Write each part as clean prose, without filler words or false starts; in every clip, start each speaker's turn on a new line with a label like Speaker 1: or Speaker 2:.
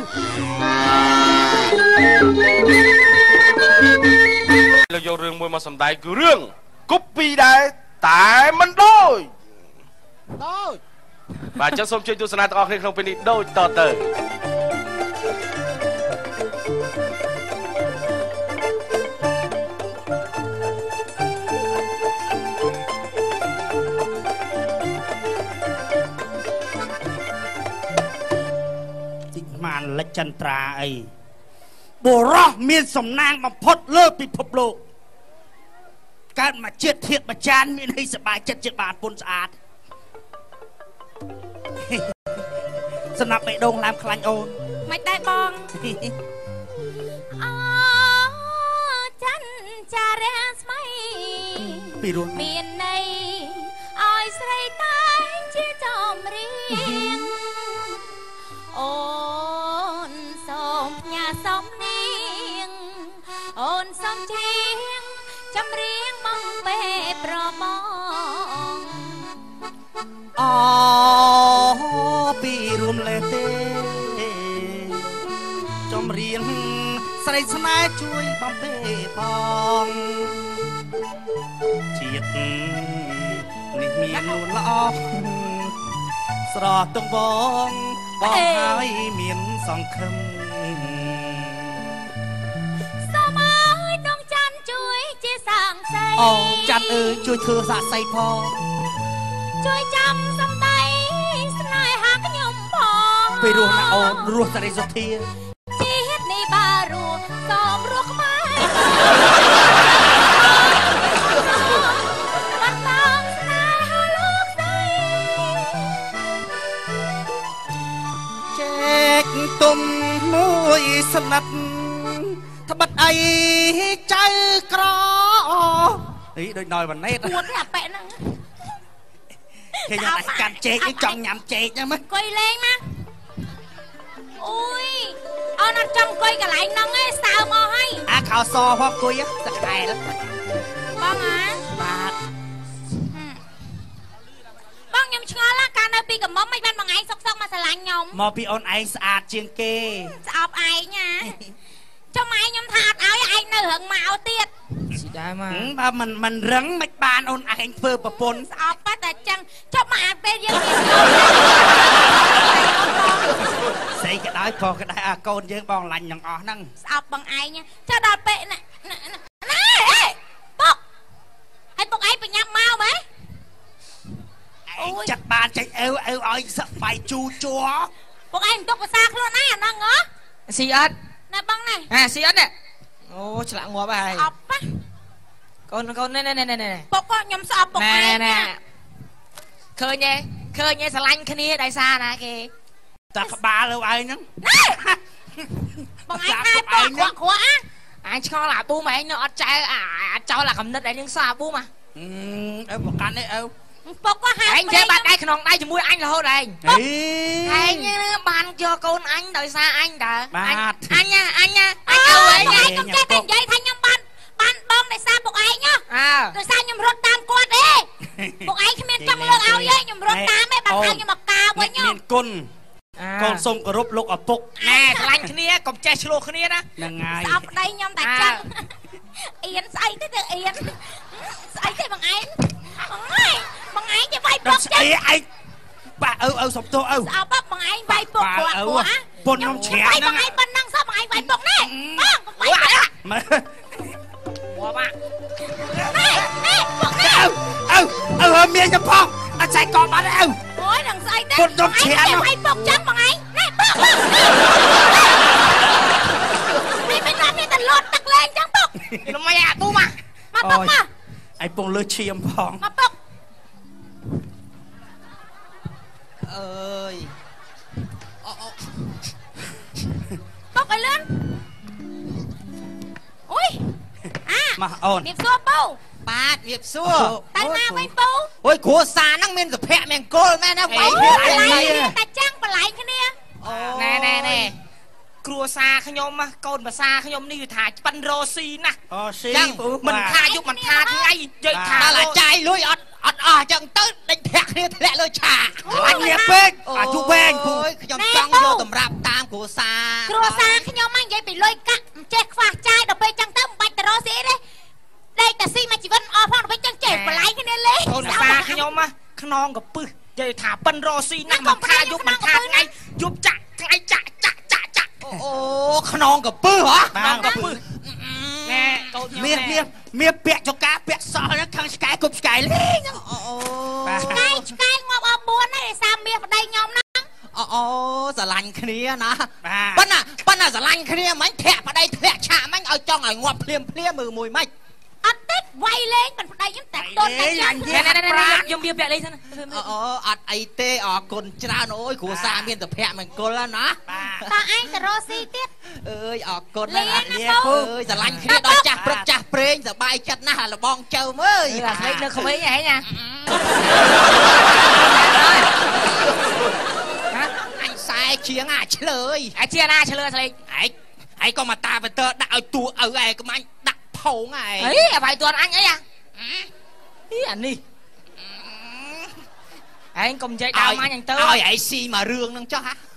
Speaker 1: เราโยนเรื่องมวยมาสำได้คือเรื่องกุ๊ปปี้ได้แต่มันโดยvà cho xong chơi tu sanh tao khi không phải đi đâu tờ tờ
Speaker 2: màn lệch chân trà ấy bồ rò miên sầm nang mà phốt lơ bị phập lộ các mà chết thiệt mà chán miên hay sẽ bài chất chết bàn bồn sạtสนับไปดงลามคลังโอน
Speaker 3: ไม่ได้บองอ๋อจันจาเรสไม่
Speaker 2: ปีรุ่น
Speaker 3: เมียนในอ้อยใส่ตายที่จอมเรียงโอนสมยาสมเนียงโอนสมเชียงจำเรียงมองเป๊ะประมอง
Speaker 2: อ๋อปีรุ่นเลยเต้จอมเรียนใส่สนายช่วยบำเพ็ญพองเฉียดนี่เมียนุ่นละออกสระตรงบองบองให้เมียนสองค
Speaker 3: ำสมัยดวงจันทร์ช่วยเจสังใส
Speaker 2: อ๋อจันเอ๋ยช่วยเธอสะใสพอ
Speaker 3: ช่วยจำสำไตสนายหักยมพอ
Speaker 2: ไปรัวนะอ๋อรัวสะได้สักที
Speaker 3: ชีวิตในบารูสอบรัวขมายมันต้องสนายหาลูกใส
Speaker 2: เจ๊กตุ่มมวยสนัดทบัดไอใจกรอนี่โดยน้อยวันนี้
Speaker 3: ปวดแผลแปะนั่ง
Speaker 2: แค่ยังไงการเจ๊กจังยำเจ๊กนะมั้ย
Speaker 3: กุยเล้งมั้ยอุ้ยเอานัดจังกุยกับไหลน้องไอ้สาวมาให้
Speaker 2: ข่าวซอพอกุยอะจะขายแล้ว
Speaker 3: บ้องอ่ะ
Speaker 2: บาท
Speaker 3: บ้องยำชงอละการเอาปีกับมอมไม่เป็นบางไอ้ซอกมาสลายยม
Speaker 2: มอปีออนไอสะอาดเชียงเก
Speaker 3: สะอาดไอ้เนี่ยเจ้าไม้ยำถาดเอาไอ้เนื้อมาเอาเตี้ย
Speaker 2: สิได้มาบ้ามันรังไม่บานออนไอเฟิร์ปะปน
Speaker 3: สะอาดป้าแต่จังเจ้ามาเป็นยังไง
Speaker 2: ใส่ก็ได้พอก็ได้โกนเยอะบองลันอย่างอ๋อนั่ง
Speaker 3: สะอาดบางไอ้เนี่ยเจ้าดาเปะน่ะปกไอ้ปกไอ้เป็นยังเมาไหม
Speaker 2: จัดบานใจเอวอ้อยสไฟจูจัว
Speaker 3: ปกไอ้ตกภาษาครัวน่ะนั่งเหรอ
Speaker 4: ซีอัด
Speaker 3: น่ะบังไหน
Speaker 4: ซีอัดเนี่ยโอ้ฉลาดงัวไป
Speaker 3: อับปะ
Speaker 4: คนเนี่ย
Speaker 3: ปกก็ยำสะอาดปกไอ้เนี่ย
Speaker 4: เคยเนี่ยสลันคืนนี้ได้ซานะเก
Speaker 2: ตากบาเลยไอ้นั่ง
Speaker 3: บางไอ้ไอ้ปกขวา
Speaker 4: ไอ้ชอบหลับปูไหมเนาะใจเจ้าหลับคำนึกได้ยังซาปูมา
Speaker 2: ปกกันได้
Speaker 3: ปกก็หาย
Speaker 4: anh chơi bạn đây khổng đây chỉ mua anh là thôi đây anh bàn cho con anh đợi xa anh đã anh nha anh ơi
Speaker 3: anh trong cái thành giấy thanh nhâm ban bom để xa buộc anh nhá rồi xa nhâm rốt tam quạt đi buộc anh không nên trong lương áo giấy nhâm rốt tam ấy bằng thang nhâm mặc cao với nhá
Speaker 2: con sông có rốt lục ở bục
Speaker 4: nè lạnh kia còn che slo kia đó
Speaker 2: là ngày
Speaker 3: sao đây nhâm đặt chân yên say thế được yên say thế bằng anh bằng anh cho vay bọc chứ
Speaker 2: anh bà sọc tô
Speaker 3: sao bọc bằng anh vay bọc của
Speaker 2: bồn nông trẻ
Speaker 3: vay bằng anh bên năng sao bằng anh vay bọc này vay
Speaker 2: mà
Speaker 4: mua ba
Speaker 3: nè bọc này
Speaker 2: miệng cho phong anh chạy con bà đây
Speaker 3: ôi đằng say thế
Speaker 2: bồn nông trẻ
Speaker 3: nó vay bọc chân bằng anh nè bọc mày bên đó mày tần lột tặc lên chẳng bọc
Speaker 4: nó mày tu mà
Speaker 3: bọc mà
Speaker 2: anh bông lơ chiêm phong
Speaker 3: mà bọc
Speaker 4: ơi
Speaker 3: bọc phải lên ui
Speaker 2: mà ồn
Speaker 3: miệp xua bầu
Speaker 4: ba miệp xua
Speaker 3: tay ma với bầu
Speaker 4: ôi của xa năng miên rồi phẹ mèn cô mẹ nó
Speaker 3: bầu lại ta chăng và lại cái nè
Speaker 4: nè ครัวซาขยมโกนภาษาขยมนี่อยู่ถ่ายปันโรซีนะ
Speaker 2: ซี
Speaker 4: มันทายุมันทาไงใจถ่าย
Speaker 2: ละใจลุยอអត់អស់ចឹងទៅដេញធាក់គ្នាធ្លាក់លើឆាអញនេះពេកអាជុះវែងខ្ញុំចង់យកតម្រាប់តាមគ្រួសារ
Speaker 3: ខ្ញុំមកនិយាយពីលុយកាក់ចេះខ្វះចាយដល់ពេលចឹងទៅមិនបាច់ទៅរកស៊ីទេដេកតែស៊ីមួយជីវិតអស់ផងដល់ពេលចឹងចេះបលែងគ្នាលេង
Speaker 2: គ្រួសារខ្ញុំខ្នងកពឹសនិយាយថាប៉ិនរកស៊ីណាស់មកថាយប់មិនថាថ្ងៃយប់ចាក់ថ្ងៃចាក់អូខ្នងកពឹសហ៎ខ្នងកពឹសណែកូនខ្ញុំមានពាក់ចកាពាក់សល់ហ្នឹងខាងឆ្កែគប់ឆ្កែលេងអូ
Speaker 3: ឆ្កែងាប់អស់4ហើយសារមាសប្តីខ្ញុំណា
Speaker 2: អូស្រឡាញ់គ្នាណាប៉ុន្តែស្រឡាញ់គ្នាមិនធាក់ប្តីធ្លាក់ឆាមិនឲ្យចង់ឲ្យងាប់ភ្លាមមើលមួយមិន
Speaker 3: អត់ទេវាយលេងមិនប្តីខ្ញុំតែតូនតែ
Speaker 4: ខ្ញុំវាពាក់លេងហ្នឹង
Speaker 2: អូអត់អីទេអរគុណច្រើនអូយគ្រួសារមានតែភ័ក្រមង្គលណា
Speaker 3: តើឯងទៅរកស៊ីទៀត
Speaker 2: អើយអរគុណណាស់អើយស្រឡាញ់គ្នាដល់ចាស់ព្រឹកចាស់ព្រេងសប្បាយចិត្តណាស់លបងចៅមើល
Speaker 4: អាស្លេកនៅក្មេងហ៎ណា
Speaker 2: អញខ្សែជាងអាឆ្លើយ
Speaker 4: អាជាណាឆ្លើយស្លេក
Speaker 2: ឯងក៏មកតាបតើដាក់ឲ្យតួឪឯងក្មាញ់ដាក់ផោងឯង
Speaker 4: អីអាបាយតួអញអីអានេះឯងកុំនិយាយដើមអញអញទៅ
Speaker 2: ឲ្យឯងស៊ីមករឿងហ្នឹងចុះហ่ะ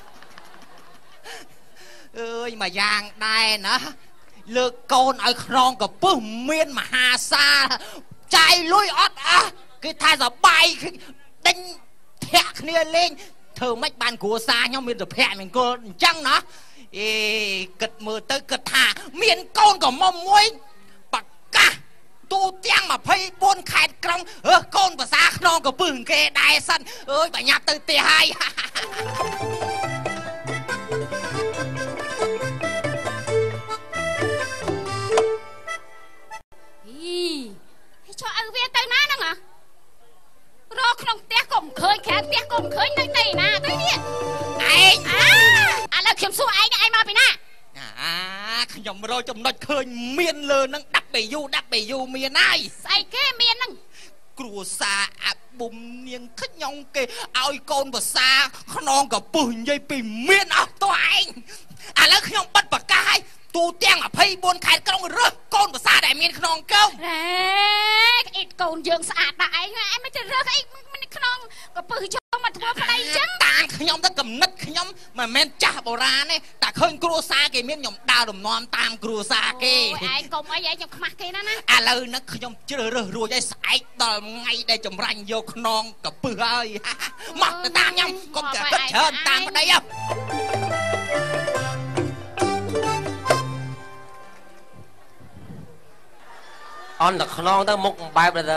Speaker 2: អើយមួយយ៉ាងដែរណាលើកកូនឲ្យខ្នងកពឹសមានមហាសាលចាយលុយអត់អស់គេថាសបាយដេញធាក់គ្នាលេងធ្វើម៉េចបានគ្រួសារខ្ញុំមានសុភមង្គលអញ្ចឹងណាអេគិតមើលទៅគិតថាមានកូនក៏មុំមួយបកាសទូទាំង24ខេត្តក្រុងកូនភាសាខ្នងក៏ពឹសគេដែរសិនអើយបើញាប់ទៅផ្ទះហើយ
Speaker 3: ចុះឲ្យវាទៅណាហ្នឹងរកក្នុងផ្ទះក៏មិនឃើញក្រៅផ្ទះក៏មិនឃើញនៅទីណាទៅនេះ
Speaker 2: ឯង
Speaker 3: ឥឡូវខ្ញុំសួរឯងមកពីណា
Speaker 2: ខ្ញុំរកចំណុចឃើញមានលើនឹងWមានហើយ
Speaker 3: ស្អីគេមានហ្នឹង
Speaker 2: គ្រួសារអាបុំនាងខ្ញុំគេឲ្យកូនភាសាខ្នងកពឹសនិយាយពីមានអស់តោះឯងឥឡូវខ្ញុំបិទប្រកាសឲ្យទូទាំង24ខេត្តក្រុងរើសកូនភាសាដែលមានខ្នងកោ
Speaker 3: អ៊ីតកូនយើងស្អាតដាក់ឯងមិនទៅរើសអីខ្នងកពឹសចូលមកធ្វើប្តីអញ្ចឹង
Speaker 2: តាមខ្ញុំទៅកំណត់ខ្ញុំមិនមែនចាស់បុរាណទេតែឃើញគ្រួសារគេមានខ្ញុំដើរដំណំតាមគ្រួសារគេ
Speaker 3: ឯងកុំអីខ្ញុំខ្មាស់គេណាឥ
Speaker 2: ឡូវនេះខ្ញុំជ្រើសរើសរួចឲ្យស្អែកដល់ថ្ងៃដែលចម្រាញ់យកខ្នងកពឹសហើយមកទៅតាមខ្ញុំកុំតែគិតច្រើនតាមប្តី
Speaker 5: អន់តែខ្នងទៅមុខបែបទៅ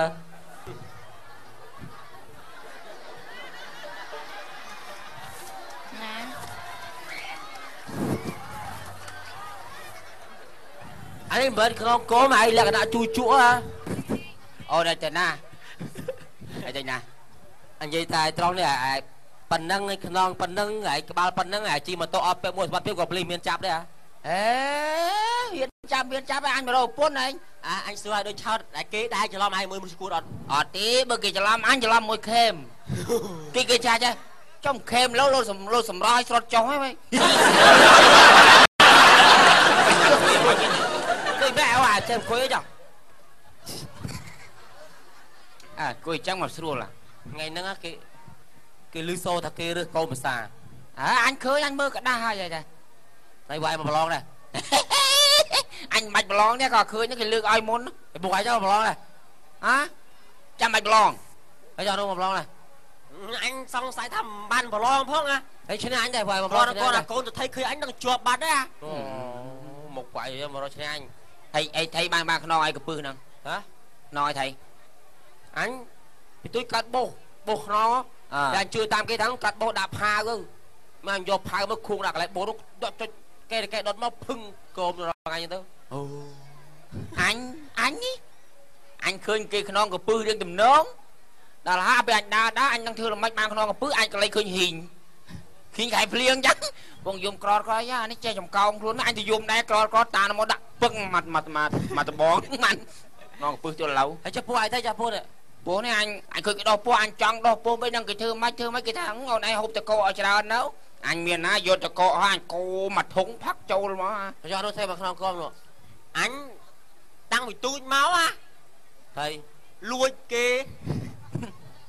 Speaker 5: អីមិនខ្នងកុំឲ្យលក្ខណៈជួជក់អូនតែណាអីតែណាអញនិយាយតែត្រង់នេះឯប៉ុណ្ណឹងខ្នងប៉ុណ្ណឹងឯក្បាលប៉ុណ្ណឹងឯជិះម៉ូតូអត់ពេលមួយសុវត្ថិភាពក៏ភ្លីមានចាប់ដែរអេមានចាប់អញមករកប្រពន្ធឯងអញសួរឲ្យដូចឆោតតែគេដែរច្រឡំឲ្យមើលស្គួតអត់ទេបើគេច្រឡំអញច្រឡំមួយខេមគេចាស់ចេះចំខេមលោសម្រោឲ្យស្រត់ចុះហ្នឹងគេបែរឲ្យចាំគួយចុះគួយចឹងមកស្រួលថ្ងៃហ្នឹងគេលឺសូថាគេរើសកូនភាសាអញឃើញអញមើលក្តាស់ហើយតែហើយវាយមកប្រឡងដែរអញមិនបាច់ប្រឡងនេះក៏ឃើញគេលើកឲ្យមុនគេពុកឲ្យចុះប្រឡងដែរចាំបាច់ប្រឡងហើយចុះនោះមកប្រឡងដែរអញសង្ស័យថាមិនបានប្រឡងផងហើយឈ្នះអញដែរវាយមកប្រឡងកូនទៅថៃឃើញអញនឹងជាប់បាត់ដែរមកវាយមករកឈ្នះអញអីថៃបានខ្នងឲ្យកពឹសហ្នឹងខ្នងឲ្យថៃអញពីទួយកាត់បោសខ្នងតែអញជឿតាមគេថាកាត់បោសដាក់ផាវទៅមកយកផាវមកខួងដាក់កន្លែងបោសនោះដុតចុចគេដុតមកភឹងកូនរងអញទៅអូអញឃើញគេខ្នងកពឹសរឿងទំនងដល់ហើយពេលអញដើរអញនឹងធ្វើល្មិចបានខ្នងកពឹសអញក៏លេចឃើញហ៊ីងខែភ្លៀងចឹងបងយំក្រយ៉ានេះចេះចំកោងខ្លួនអញទៅយំដែរក្រតាមមកដាក់ពឹងមកដបងមិននងកពឹសចូលឡូវហើយចុះពួកឯងទៅចាពួកនេះអញឃើញគេដោះពួកអញចង់ដោះពួកមិនដឹងគេធ្វើម៉េចគេថាអូនឯងហូបតកោឲ្យច្រើននៅអញមានណាយកតកោឲ្យអញគោមកធុងផាក់ចូលមកយករត់ទៅមកក្នុងកងនោះអញតាំងពីទូចមកហើយលួចគេ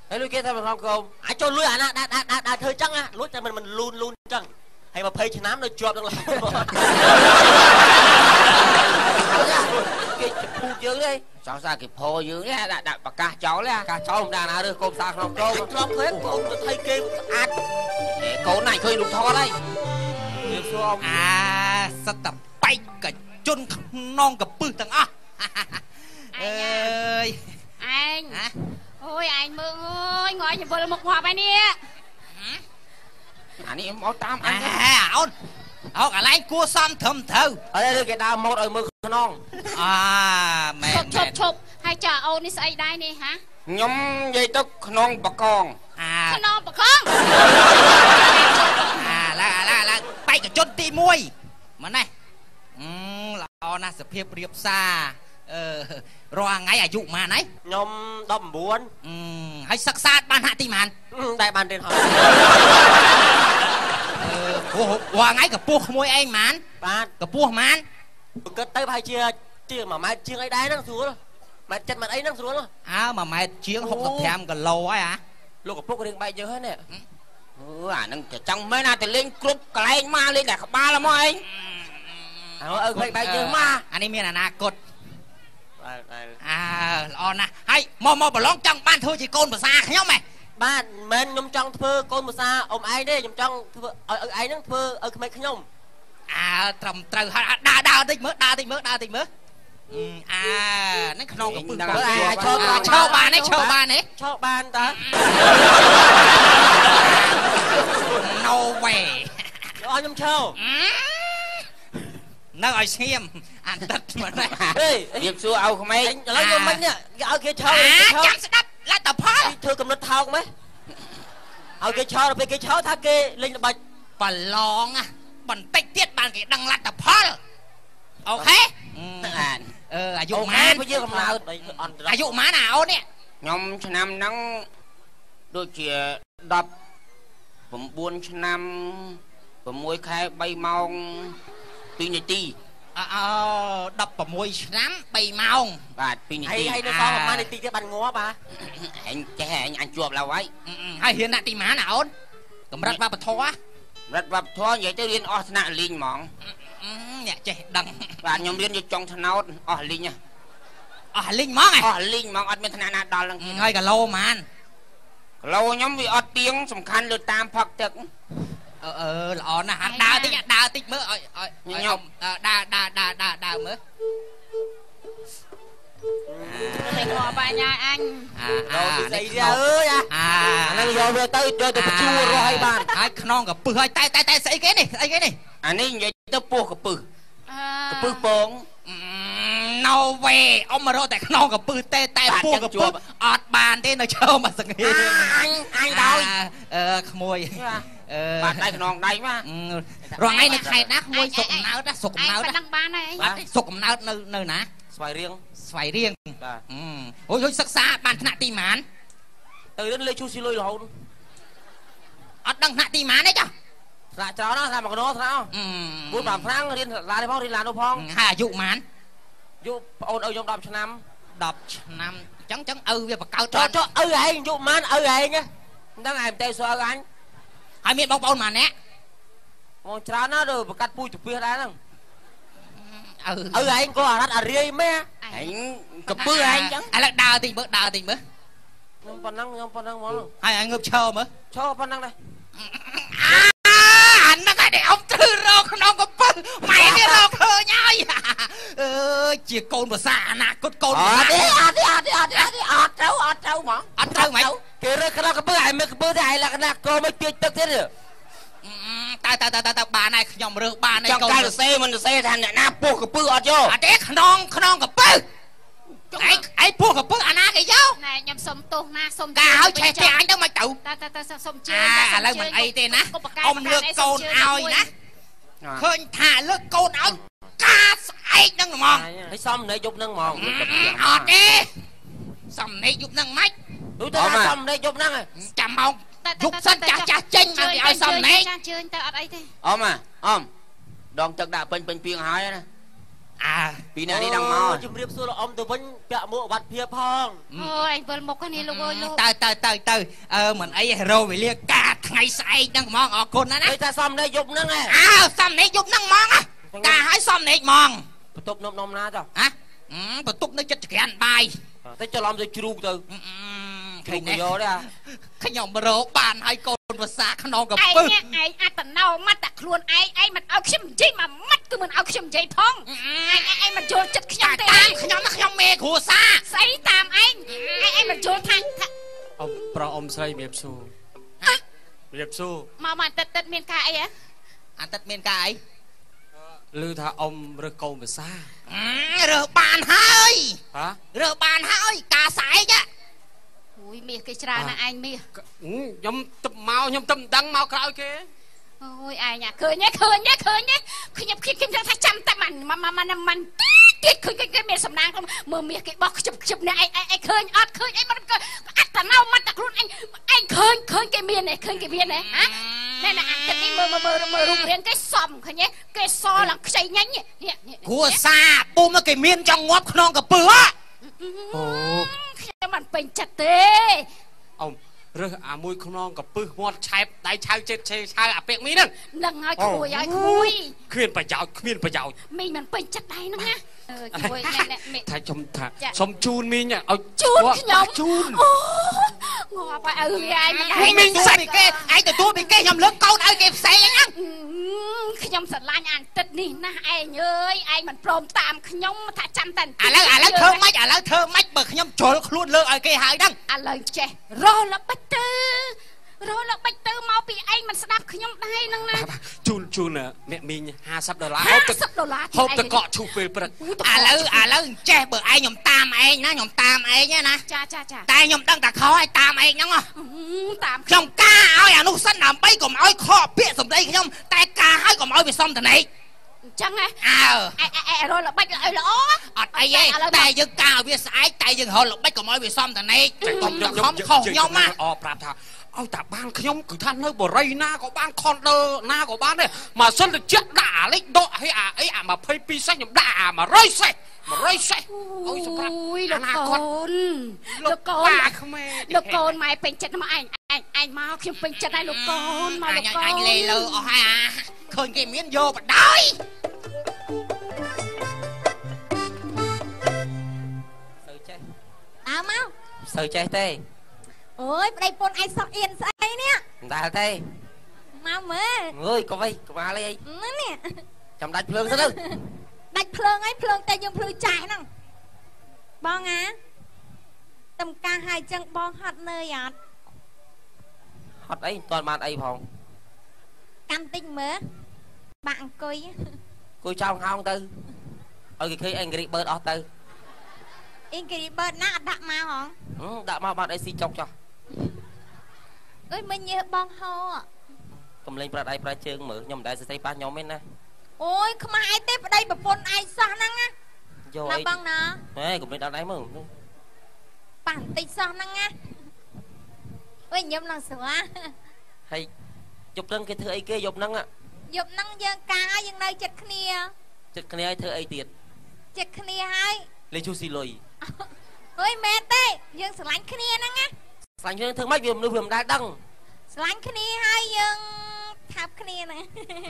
Speaker 5: ហើយលុយគេថាមកកូនអាចចូលលុយអាណាដាក់ធ្វើចឹងណាលុយតែមិនលូនចឹងហើយ20ឆ្នាំនៅជាប់នឹងឡើយគេពូយើងទេចង់សារគេផយើងទេដាក់ប្រកាសចោលទេអាកាសចោលមិនដាក់ណារើសកូនសាក្នុងក្រុមធ្លាប់ឃើញកូនទៅថៃគេអាចកូនណាឃើញលុយថតហើយវាសួរ
Speaker 2: អាសត្វតបែកកជន់ក្នុងកពឹសទាំងអស់អើយ
Speaker 3: ឯងអូយឯងមើលអើយងល់យវល់មុខងាប់ហើយនេះ
Speaker 5: អានេះមកតាមអញ
Speaker 2: អូនអោកន្លែងគួសំត្រឹមត្រូវ
Speaker 5: អើគេដើរម៉ូតឲ្យមើលក្នុង
Speaker 2: មែន
Speaker 3: ឈប់ហើយចាអូននេះស្អីដែរនេះហា
Speaker 5: ខ្ញុំនិយាយទៅក្នុងបកង
Speaker 3: ក្នុងបកង
Speaker 2: ឡើងបែកកជនទី1មើលនេះល្អណាស់សភាពរៀបសាររាល់ថ្ងៃអាយុប៉ុន្មានហើយ
Speaker 5: ខ្ញុំ19
Speaker 2: ហើយសិក្សាបានហាក់ទីប៉ុន្មាន
Speaker 5: តែបានរៀនហើយ
Speaker 2: រាល់ថ្ងៃកពស់ក្មួយឯងប៉ុន្មាន
Speaker 5: បាទ
Speaker 2: កពស់ប៉ុន្មាន
Speaker 5: គិតទៅប្រហែលជា1ម៉ែត្រជាងអីដែរហ្នឹងស្រួលម៉ែត្រ7ម៉ែត្រអីហ្នឹងស្រួល
Speaker 2: 1ម៉ែត្រជាង65គីឡូហើយ
Speaker 5: លោកកពុករៀងបែកយើហ្នឹងអាហ្នឹងចង់មែនណាទៅលេងគ្រប់កន្លែងមកលេងតែក្បាលហ្មងឯងបែកយើមក
Speaker 2: អានេះមានអនាគតល្អណាស់ហើយមកប្រឡងចង់បានធ្វើជាកូនភាសាខ្ញុំហ៎
Speaker 5: បាទមិនមែនខ្ញុំចង់ធ្វើកូនភាសាអ៊ំឯងទេខ្ញុំចង់ធ្វើឲ្យឪឯងហ្នឹងធ្វើឲ្យក្មេងខ្ញុំ
Speaker 2: ត្រឹមត្រូវហើយដើរតិចមើលហ្នឹងក្នុងកំពឹសឈរបានទេឈរ
Speaker 5: បានតើ
Speaker 2: No way
Speaker 5: ឲ្យខ្ញុំឈរ
Speaker 2: នៅឲ្យស្ងៀមអាណិតមើលនេះ
Speaker 5: រៀបសួរឲ្យក្មេងឥឡូវខ្ញុំមិញនេះឲ្យគេឈរ
Speaker 2: ចាំស្ដាប់លទ្ធផល
Speaker 5: ធ្វើកំណត់ថោកម៉េះឲ្យគេឈរដល់ពេលគេឈរថាគេលេងល្បិច
Speaker 2: ប្រឡងបន្តិចទៀតបានគេដឹងលទ្ធផលអូខេអាយុប៉ុន្មាន
Speaker 5: យើងកំណើត
Speaker 2: អាយុប៉ុន្មានអូននេះ
Speaker 5: ខ្ញុំឆ្នាំហ្នឹងដូចជា19ឆ្នាំ6ខែ3ម៉ោង2នាទី
Speaker 2: 16ឆ្នាំ3ម៉ោង
Speaker 5: បាទ2នាទីហើយនៅដល់ប្រហែលនាទីទៀតបានងាប់អញចេះអញជាប់ឡើយ
Speaker 2: ហើយរៀនដាក់ទីម៉ានអូនកម្រិតវប្បធម៌
Speaker 5: និយាយទៅរៀនអស់ថ្នាក់លីងហ្មង
Speaker 2: អ្នកចេះដឹង
Speaker 5: បាទខ្ញុំរៀនយកចុងថ្នោតអស់លីង
Speaker 2: អស់លីងហ្មង
Speaker 5: អស់លីងហ្មងអត់មានថ្នាក់ណាដល់ហ្នឹង
Speaker 2: ហើយគីឡូប៉ុន្មាន
Speaker 5: គីឡូខ្ញុំវាអត់ទៀងសំខាន់លើតាមផឹកទឹក
Speaker 2: ល្អណាស់ដើរតិចមើលឲ្យ
Speaker 5: ខ្ញុំ
Speaker 2: ដើរមើល
Speaker 3: តែងាប់បាញ់អញ
Speaker 5: ដល់ទីស្អីអើយហ្នឹងយកវាទៅយកទៅបញ្ជួររស់ឲ្យបាន
Speaker 2: ហើយខ្នងកពឹសហើយតែស្អីគេនេះ
Speaker 5: អានេះនិយាយទៅពោះកពឹសពង
Speaker 2: No way អ៊ំមករកតែខ្នងកពឹសតែពោះកពឹសអត់បានទេនៅឈើមកសង្ហៀ
Speaker 5: អញដោយ
Speaker 2: ក្មួយ
Speaker 5: បាទដៃខ្នងដៃម
Speaker 2: ករងថ្ងៃនៅខេត្តណាក្មួយសុកកំណើតសុកកំណើត
Speaker 3: ហ្នឹងបានហើយ
Speaker 2: សុកកំណើតនៅណា
Speaker 5: ស្វាយរៀង
Speaker 2: បាទអូយសិក្សាបានថ្នាក់ទីម៉ាន
Speaker 5: ទៅរៀនលេខឈូស៊ីលុយរហូត
Speaker 2: អត់ដឹងថ្នាក់ទីម៉ានទេចា
Speaker 5: ថ្នាក់ច្រើនណាស់ថ្នាក់មកកណោថ្នាក់4-5ឆ្នាំរៀនឡាននេះផងរៀនឡាននោះផង
Speaker 2: ហើយអាយុម៉ាន
Speaker 5: យុប្អូនឪខ្ញុំ10ឆ្នាំ
Speaker 2: អញ្ចឹងឪវាបកោត
Speaker 5: ចុះឪឯងយុម៉ានឪឯងហ្នឹងឯងទៅសួរឪអញ
Speaker 2: ហើយមានបងប្អូនម៉ានអ្នក
Speaker 5: មកច្រើនណាស់ទៅបកាត់ពូជទៅពីដែរហ្នឹងឪឯងក៏អារ៉ាត់អារាយមែឯងកពើឯងចឹង
Speaker 2: ឥឡូវដើរតិចមើល
Speaker 5: ខ្ញុំប៉ុណ្ណឹងហ្មង
Speaker 2: ហើយឯងងើបឈរមើល
Speaker 5: ឈរប៉ុណ្ណឹងដែរ
Speaker 2: អាហ្នឹងឯងអ៊ំធ្វើរកក្នុងកពើម៉ែនេះរកឃើញហើយជាកូនភាសាអនាគតកូនភាសា
Speaker 5: អត់ត្រូវហ្មង
Speaker 2: អត់ត្រូវហ្មង
Speaker 5: គេរើក្នុងកពើឯងមើលកពើតែឯងលក្ខណៈកមិនជិះទឹកទៀត
Speaker 2: តើបានហើយខ្ញុំរើសបានហើ
Speaker 5: យចង់ការសរសេរមិនសរសេរថាអ្នកណាពោះកពើអត់យក
Speaker 2: អត់ទេក្នុងកពើឯងពោះកពើអាណាគេយក
Speaker 3: ណែខ្ញុំសុំទោសណាសុំ
Speaker 2: កាឲ្យឆេះផ្ទះអញទៅមិនទៅ
Speaker 3: តើសុំជឿ
Speaker 2: ឥឡូវមិនអីទេណាអ៊ំលើកកូនឲ្យណាឃើញថាលើកកូនឲ្យការស្អែកហ្នឹងហ្មង
Speaker 5: ហើយសំណេកយប់ហ្នឹងហ្មង
Speaker 2: អត់ទេសំណេកយប់ហ្នឹងម៉េច
Speaker 5: ដូចថាសំណេកយប់ហ្នឹង
Speaker 2: ចាំម៉ោងយប់សិនចាស់ចេញមកគេឲ្យសំណេក
Speaker 3: ចាស់ជឿទៅអត់អីទេ
Speaker 5: អ៊ំដងទឹកដាក់ពេញពីងហើយណាពីណានេះដល់មក
Speaker 2: ជំរាបសួរលោកអ៊ំទៅវិញពាក់មួកវត្តភៀផង
Speaker 3: អូយវិលមុខនេះលោកអើយលោក
Speaker 2: ទៅមិនអីរោវេលាការថ្ងៃស្អែកហ្នឹងហ្មងអរគុណណា
Speaker 5: គេថាសំណេកយប់ហ្នឹង
Speaker 2: សំណេកយប់ហ្នឹងហ្មងការឲ្យសំណេកហ្មង
Speaker 5: បន្ទប់នំណាចុះ
Speaker 2: បន្ទប់នៅចិត្តចក្រានបាយ
Speaker 5: តែច្រឡំទៅជ្រូកទៅ
Speaker 2: ឃើញយកទេខ្ញុំរកបានឲ្យកូនភាសាក្នុងកពឹស
Speaker 3: ឯងអត្តណោមកតែខ្លួនឯងមិនឲ្យខ្ញុំនិយាយមួយម៉ាត់គឺមិនឲ្យខ្ញុំនិយាយផងឯងមិនយល់ចិត្តខ្ញុំទេ
Speaker 2: ខ្ញុំមេគ្រួសារ
Speaker 3: ស្អីតាមឯងមិនយល់ថា
Speaker 1: អ៊ំប្រុសអ៊ំស្រីរៀបសួររៀបសួរ
Speaker 3: មកទឹកមានការអីហ៎
Speaker 2: អាទឹកមានការអី
Speaker 1: ឮថាអ៊ំរើសកូនភាសា
Speaker 2: រើសបានហើយរើសបានហើយការស្អែក
Speaker 3: អូយមាសគេច្រើនណាស់ឯងមាស
Speaker 1: ខ្ញុំទឹកមកខ្ញុំទឹកមិនដឹងមកក្រោយគេ
Speaker 3: អូយឯងឃើញទេខ្ញុំថាចាំតែមិនទៀតឃើញគេមានសំណាងមើលមាសគេបោះខ្ជិបនេះឯងឃើញអត់ឃើញអីមិនអត្តណោមកតែខ្លួនឯងឃើញគេមានទេហ៎ណែអាទឹកនេះមើលរូបរាងគេសមឃើញទេគេសឡើងខ្ចីញ៉ាញ់នេះ
Speaker 2: គ្រួសារពុំគេមានចង់ងាប់ក្នុងកពើ
Speaker 3: អូខ្ញុំមិនពេញចិត្តទេ
Speaker 1: អ៊ំរើសអាមួយខ្នងកពឹសមាត់ឆែបដៃឆៅចិត្តឆេឆៅអាពាក់មីហ្នឹង
Speaker 3: ឲ្យគួយ
Speaker 1: គ្មានប្រយោជន៍
Speaker 3: មីងមិនពេញចិត្តដែរហ្នឹងណា
Speaker 1: ជួយថាខ្ញុំថាសុំជូនមីងឲ្យ
Speaker 3: ជូនខ្ញុំជូនអូងាប់ឲ្យ
Speaker 2: មីងសាច់គេឯងទទួលពីគេខ្ញុំលើកកូនឲ្យគេផ្សេងហ្នឹង
Speaker 3: ខ្ញុំស្រឡាញ់អានទឹកនេះណាស់ឯងអើយឯងមិនព្រមតាមខ្ញុំថាចាំតែឥ
Speaker 2: ឡូវធ្វើម៉េចបើខ្ញុំជល់ខ្លួនលើកឲ្យគេហើយហ្នឹង
Speaker 3: ឥឡូវចេះរល្បិចទៅមកពីឯងមិនស្ដាប់ខ្ញុំដែរហ្នឹងណា
Speaker 1: ជូនអ្នកមីង$50ហូបតកក់ឈូសពេលព្រឹក
Speaker 2: ឥឡូវចេះបើឯងខ្ញុំតាមឯងណាខ្ញុំតាមឯងណា
Speaker 3: ចា
Speaker 2: តែខ្ញុំដឹងតែខឲ្យតាមឯងហ្នឹងតាមខ្ញុំការឲ្យអានោះសិនដើម្បីកុំឲ្យខកពាក្យសម្ដីខ្ញុំតែការឲ្យកុំឲ្យវាសំតនេក
Speaker 3: អញ្ចឹងហ៎រល្បិចល្អ
Speaker 2: អត់អីទេតែយើងការឲ្យវាស្អែកតែយើងរល្បិចកុំឲ្យវាសំតនេកខ្ញុំខុសខ្ញុំណា
Speaker 1: ប្រាប់ថាឲ្យតាបានខ្ញុំគឺថានៅបរិយណាក៏បានខុនដឺណាក៏បានដែរមកសិនទៅចិត្តដាក់អាលេខដកឲ្យអា22សេះខ្ញុំដាក់អា100សេះអូយសម្រាប់
Speaker 3: លោកកូនម៉ែពេញចិត្តមកឯងមកខ្ញុំពេញចិត្តហើយលោកកូនមកលោកកូន
Speaker 2: អញលេលើអស់ហើយឃើញគេមានយកបដ ாய்
Speaker 5: សូវចេះ
Speaker 3: មក
Speaker 5: សូវចេះទេ
Speaker 3: អូយប្តីពុនឯងសក់អៀនស្អីនេះ
Speaker 5: មិនដែលទេ
Speaker 3: មកមើល
Speaker 5: អើយកុំអីក្បាលអី
Speaker 3: នេះ
Speaker 5: ចាំដាច់ភ្លើងទៅ
Speaker 3: ដាច់ភ្លើងអីភ្លើងតែយើងភ្លឺចាស់ហ្នឹងបងតំការហើយចឹងបងហត់នឿយអត់
Speaker 5: ហត់អីមិនទាន់បានអីផង
Speaker 3: កាន់តិចមើលបាក់អង្គុយ
Speaker 5: ចោលហោងទៅឲ្យគេឃើញអេងគ្រីបឺតអស់ទៅ
Speaker 3: អេងគ្រីបឺតណាអត់ដាក់មកហង
Speaker 5: ដាក់មកបានអីស៊ីចុកចុះ
Speaker 3: អើយមិញញើបងហោ
Speaker 5: កំលេងប្រាត់ដៃប្រាត់ជើងមើលខ្ញុំមិនដែលសរសេរប៉ះខ្ញុំទេណា
Speaker 3: អូយខ្មាស់ឯទេប្តីប្រពន្ធឯងសោះហ្នឹងណា
Speaker 5: យកអី
Speaker 3: បងណា
Speaker 5: ហេកំលេងដល់ដៃមើល
Speaker 3: ប៉ះបន្តិចសោះហ្នឹងណាអើយញឹមឡើងស្រួល
Speaker 5: ហើយយប់ហ្នឹងគេធ្វើអីគេយប់ហ្នឹង
Speaker 3: យើងការយើងនៅចិត្តគ្នា
Speaker 5: ឲ្យធ្វើអីទៀត
Speaker 3: ចិត្តគ្នាហើយ
Speaker 5: លេជូស៊ីលុយ
Speaker 3: អើយមែនទេយើងស្រឡាញ់គ្នាហ្នឹងណា
Speaker 5: ស្រឡាញ់គ្នាធ្វើម៉េចវាមនុស្សវាមិនដែលដឹង
Speaker 3: ស្រឡាញ់គ្នាហើយយើងថាបគ្នាហ្នឹង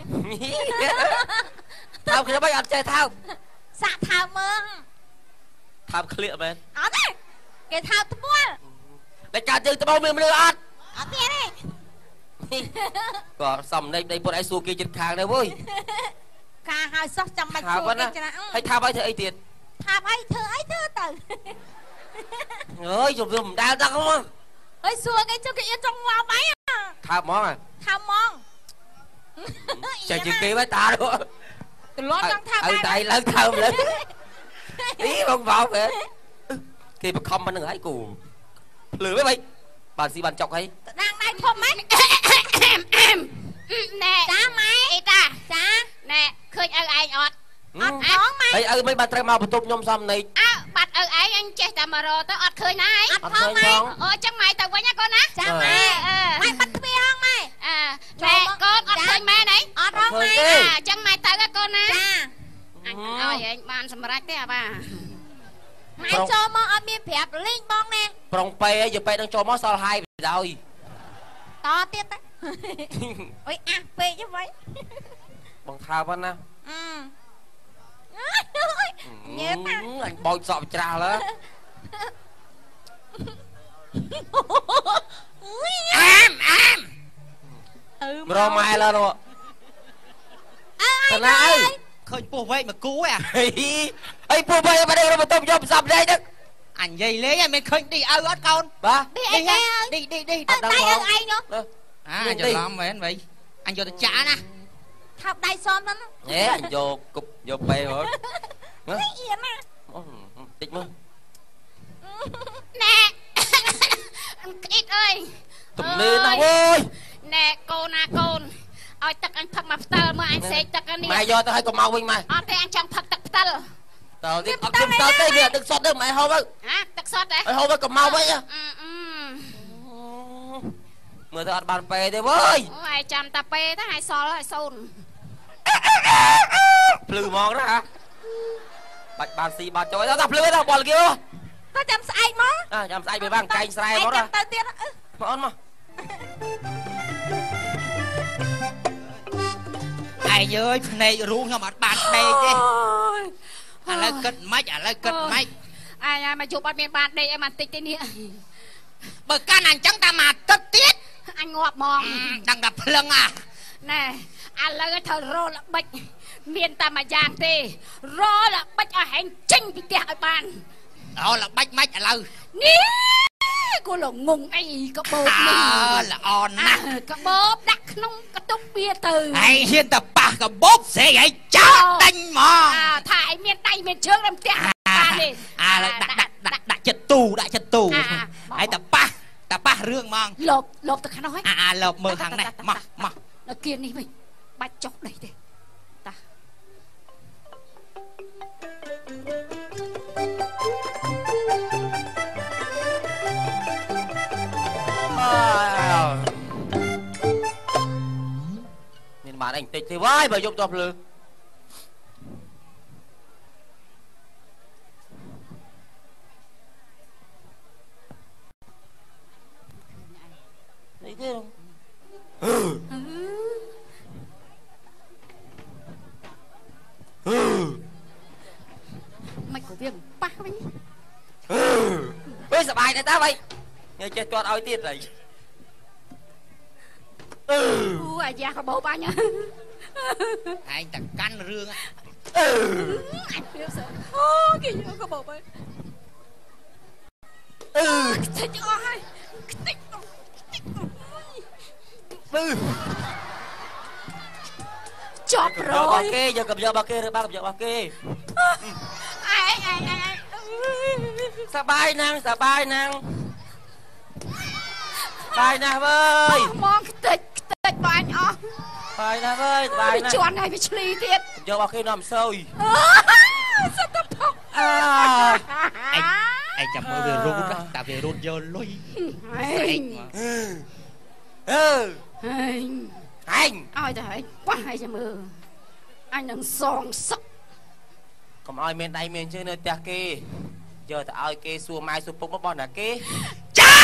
Speaker 5: ថាបគ្នាមិនអត់ចេះថាប
Speaker 3: សាក់ថាបមើល
Speaker 5: ថាបក្លៀកមែន
Speaker 3: អត់ទេគេថាបត្បួល
Speaker 5: តែកាត់យើងត្បូងមានមនុស្សអត់
Speaker 3: ទៀតទេ
Speaker 5: ក៏សំណេកដីពុតឯងសួរគេចិត្តខាងដែរវើយ
Speaker 3: ការហើយសោះចាំបាច់សួរគេច្រើន
Speaker 5: ហើយថាបឲ្យធ្វើអីទៀត
Speaker 3: ថាបឲ្យធ្វើអីធ្វើទៅ
Speaker 5: អើយជុំវាមិនដែលដឹងមក
Speaker 3: អើយសួរគេចុះគេអៀនចង់ងាប់អី
Speaker 5: ថាបហ្មងចេះជាគេទៅតាទៅ
Speaker 3: លន់ឡើងថា
Speaker 5: ឲ្យដៃឡើងថើមលើនេះបងបោកគេបខំប៉ុណ្្នឹងហើយគូភ្លឺវិញបានស៊ីបានចុកហើយ
Speaker 3: ដាំងដៃធំហ្មងណែចាម៉ែអីតាចាណែឃើញឪឯងអត់
Speaker 5: ផងម៉ែហើយឪមិនបានត្រូវមកបន្ទប់ខ្ញុំសំណេក
Speaker 3: បាត់ឪឯងអញចេះតែមករទៅអត់ឃើញណាអត់ផងម៉ែអូចឹងម៉ែទៅវិញណាកូនណាចាម៉ែម៉ែបាត់ទ្វារហងម៉ែម៉ែកូនអត់ឃើញម៉ែណៃអត់ហងម៉ែចឹងម៉ែទៅកូនណាចាអញ
Speaker 4: ឲ្យឯងបានសម្រេចទេអាបា
Speaker 3: ម៉ែចូលមកអត់មានប្រាប់លេងបងណា
Speaker 5: ប្រុងពេយកពេនឹងចូលមកសល់ហើយដោយ
Speaker 3: តទៀតទៅអុយអាស់ពេកទៅវិញ
Speaker 5: បងថាប៉ុណ្ណា
Speaker 3: ញើតា
Speaker 5: អញបោចសក់ច្រាស់លើ
Speaker 2: អាម
Speaker 5: រម៉ែលើនោះ
Speaker 3: អើយ
Speaker 2: ឃើញពោះវែកមកគូហ៎
Speaker 5: អីពោះវែកមិនដឹងរំបន្ទប់យកផ្សំលេងហ្នឹង
Speaker 2: អញនិយាយលេងហើយមិនឃើញឌីអើអត់កូន
Speaker 5: បាទ
Speaker 3: ឌីអីគេ
Speaker 2: ឌី
Speaker 3: អត់ដឹងមកឯងនោះ
Speaker 2: អញច្រឡំមែនវៃអញយកទៅចាក់ណា
Speaker 3: ថប់ដៃសមហ្នឹង
Speaker 5: អញយកគប់យកពេហ៎
Speaker 3: អៀនណា
Speaker 5: តិចមើល
Speaker 4: ណែក្អ៊ីតអើយ
Speaker 5: ទំនេរណាអូយ
Speaker 4: ណែកូនណាកូនឲ្យទឹកអញផឹកមកផ្ទិលមើលអញសេកទឹកនេះ
Speaker 5: ម៉ែយកទៅឲ្យកុំមកវិញម៉ែ
Speaker 4: អត់ទេអញចង់ផឹកទឹកផ្ទិល
Speaker 5: តើនេះអត់ទឹកផ្ទិលទេវាទឹកសុទ្ធទេម៉ែហូបទៅ
Speaker 4: ទឹកសុទ្ធទេ
Speaker 5: ឲ្យហូបទៅកុំមកវិញមើលទៅអត់បានពេទេវើយ
Speaker 4: អូឯងចាំតាពេទៅឲ្យសល់ឲ្យសូន
Speaker 5: ភ្លឺហ្មងណាបាច់បានស៊ីបាត់ចុយទៅភ្លឺទៅបលគី
Speaker 3: ទៅចាំស្អែកមក
Speaker 5: ចាំស្អែកវាបាំងកែងស្រែមក
Speaker 3: ទៅទៀត
Speaker 5: មកអូនមក
Speaker 2: ឯងអើយភ្នែករូងខ្ញុំអត់បានដេកទេឥឡូវគិតមិនអ
Speaker 4: ញមកជប់អត់មានបានដេកអីមកតិចទេនេះ
Speaker 2: បើកាន់អញ្ចឹងតែមកទឹកទៀត
Speaker 4: អញងាប់ហ្មង
Speaker 2: ដឹងតែភ្លឹង
Speaker 4: ណែឥឡូវត្រូវរល្បិចមានតែមួយយ៉ាងទេរល្បិចឲ្យហែងចេញពីផ្ទះឲ្យបាន
Speaker 2: រល្បិចមិនឥឡូវ
Speaker 4: នេះគូលងងអីកបោបនេះ
Speaker 2: ល្អណាស់
Speaker 4: កបោបដាក់ក្នុងកតុកបៀទៅ
Speaker 2: ឯងហ៊ានតែប៉ះកបោបស្រែកឲ្យចាក់ដេញហ្មង
Speaker 4: ថាឯងមានដៃមានជើងនៅផ្ទះបានទេ
Speaker 2: ដាក់ចិត្តទូហើយតែប៉ះរឿងហ្មង
Speaker 4: លបទៅខាងនោះហ៎
Speaker 2: លបមើលខាងនេះមក
Speaker 4: ដល់គៀននេះវិញបាច់ចុះដីទេតា
Speaker 5: មានបានអញតិចទេវាយបើយកទៅភ្លើនេះទេ
Speaker 4: មិនក៏វាប៉ះវិញ
Speaker 5: វិញសบายដែរតាវិញញ៉ៃចេះទាត់ឲ្យទៀតហើយ
Speaker 4: អូអាយ៉ាកបោបាញ់
Speaker 2: ឯងតែកាន់រឿង
Speaker 4: អញព្រាបសើអូគេយកកបោបាញ់ខ្ទេចអស់ហើយខ្ទេចចប់រយ
Speaker 5: គេយកកំយករបស់គេឬបាកំយករបស់គេសបាយណាស់បាយណាស់វើយ
Speaker 4: មកខ្ទេចបាញ់អស់
Speaker 5: បាយណាស់វើយបាយណាស់
Speaker 4: ជន់ឲ្យវាឆ្លីទៀត
Speaker 5: យករបស់គេនាំសូយ
Speaker 4: សត្វផុក
Speaker 2: ឯងចាំមើលវារូតតែវារូតយកលុយ
Speaker 5: ហេង
Speaker 4: ឲ្យតែហេងប៉ះឲ្យចាំមើលអញនឹងសងសឹក
Speaker 5: កុំឲ្យមានដៃមានជើងនៅផ្ទះគេយកទៅឲ្យគេសួរម៉ែសួរពុករបស់ណាគេ
Speaker 2: ចៅ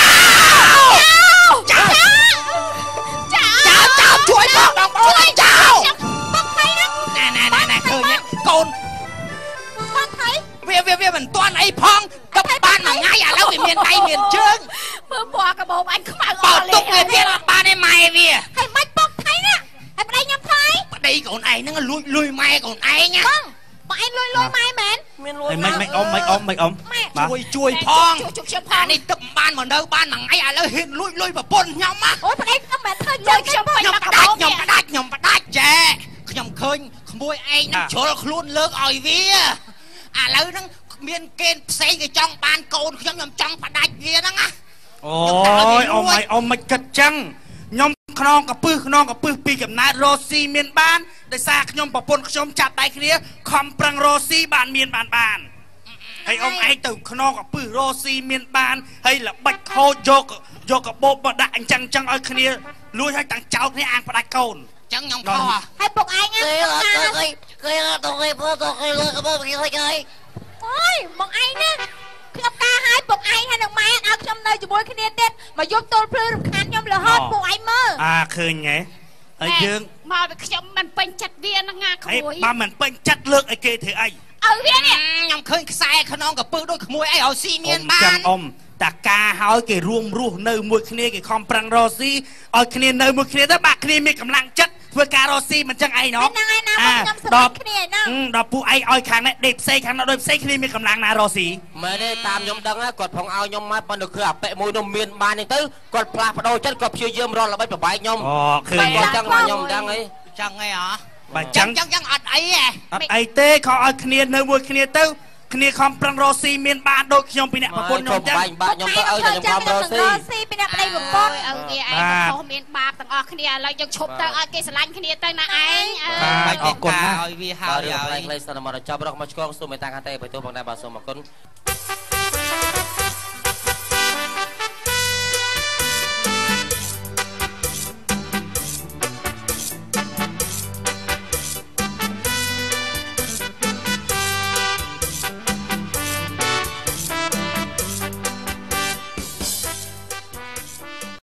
Speaker 2: ជួយផងបងប្អូនចៅ
Speaker 3: បុកថៃណា
Speaker 2: ណែឃើញកូន
Speaker 3: បុកថៃ
Speaker 2: វាមិនទាន់អីផងទៅបានមួយថ្ងៃឥឡូវវាមានដៃមានជើង
Speaker 4: មើលពណ៌កបោបអញខ្មៅ
Speaker 2: អស់លេទុកវាទៀតអត់បានឯម៉ែវា
Speaker 3: ហើយមិនបុកថៃណាហើយប្តីខ្ញុំថៃ
Speaker 2: ប្តីកូនឯងហ្នឹងលួយម៉ែកូនឯងណា
Speaker 3: បងឯងលួយម៉ែមែន
Speaker 5: មានលួយ
Speaker 2: មិនអ៊ំជួយផងអានេះទឹកបានមកនៅបានមួយថ្ងៃឥឡូវហ៊ានលួយប្រពន្ធខ្ញុំណា
Speaker 3: អូយប្តីខ្ញុំមិនធ្វើ
Speaker 4: ជួយខ្ញុំពេញមកកបោ
Speaker 2: ខ្ញុំផ្ដាច់ចេខ្ញុំឃើញក្មួយឯងនឹងជ្រុលខ្លួនលើកឲ្យវាឥឡូវហ្នឹងមានគេផ្សេងគេចង់បានកូនខ្ញុំចង់ផ្ដាច់វាហ្នឹងណាអូយអ៊ំមិនគិតចឹងខ្ញុំខ្នងកពឹសពីកំណើតរស់ស៊ីមានបានដោយសារខ្ញុំប្រពន្ធខ្ញុំចាប់ដៃគ្នាខំប្រឹងរស់ស៊ីបានមានបានហើយអ៊ំឯងទៅខ្នងកពឹសរស់ស៊ីមានបានហើយល្បិចខូចយកកបោបមកដាក់អញ្ចឹងឲ្យគ្នាលួចឲ្យតាំងចោលគ្នាអាងផ្ដាច់កូនចឹងខ្ញុំខុស
Speaker 3: ហើយពុកឯង
Speaker 5: ខគេទៅគេធ្វើទៅគេលើកមើលគេគេ
Speaker 3: អូយបងឯងណាខ្ញុំការឲ្យពុកឯងហើយនឹងម៉ែឲ្យខ្ញុំនៅជាមួយគ្នាទៀតមកយកទល់ភ្លឺរំខានខ្ញុំរហូតពួកឯងមើល
Speaker 1: ឃើញហ៎ហើយយើង
Speaker 3: មកពីខ្ញុំមិនពេញចិត្តវានឹងណាក្មួយ
Speaker 1: បើមិនពេញចិត្តលើកឲ្យគេធ្វើអី
Speaker 3: ឲ្យវានេះ
Speaker 2: ខ្ញុំឃើញខ្សែខ្នងកពឹសដូចក្មួយអីឲ្យស៊ីមានបាន
Speaker 1: ចឹងតាការហើយគេរួមរស់នៅមួយគ្នាគេខំប្រឹងរកស៊ីឲ្យគ្នានៅមួយគ្នាទៅបាក់គ្នាមានកម្លាំងចិត្តធ្វើការរកស៊ីមិនចឹងអីណោះ
Speaker 3: ហ្នឹងឯណាខ្ញុំសម្រាប់គ្នាហ្នឹង
Speaker 1: ដល់ពួកឯងឲ្យខាងនេះដេកផ្សេងខាងនោះដូចផ្សេងគ្នាមានកម្លាំងណារកស៊ី
Speaker 5: មែនទេតាមខ្ញុំដឹងគាត់ផងឲ្យខ្ញុំមកប៉ុន្តែគឺអាប៉ិមួយនោះមានបានហ្នឹងទៅគាត់ផ្លាស់ប្ដូរចិត្តគាត់ព្យាយាមរកល្បិចប្របែកខ្ញុំ
Speaker 1: ឃើញ
Speaker 5: គាត់ចឹងមកខ្ញុំដឹងអី
Speaker 2: ចឹងអីហ៎
Speaker 1: បើចឹង
Speaker 2: អត់អីទេ
Speaker 1: អត់អីទេខំឲ្យគ្នានៅមួយគ្នាទៅគ្នាខំប្រឹងរកស៊ីមានបានដូចខ្ញុំពីអ្នកប្រពន្ធខ្ញុំចឹង
Speaker 5: បាក់ខ្ញុំទៅឲ្យខ្ញុំខំរក
Speaker 3: ស៊ីពីអ្នកប្តីប្រពន្ធឲ្យវាឯងខុសមានបាបទាំងអស់គ្នាឥឡូវយើងឈប់ទៅឲ្យគេស្រឡាញ់គ្នាទៅណាឯង
Speaker 2: បាទអរគុណណាស់ឲ្យវាហើយ
Speaker 5: ឲ្យផ្លេសសិនមកចាប់រកមកឆ្កងសូមមេតាខាងតែបើទោះបងដែរបាទសូមអរគុណ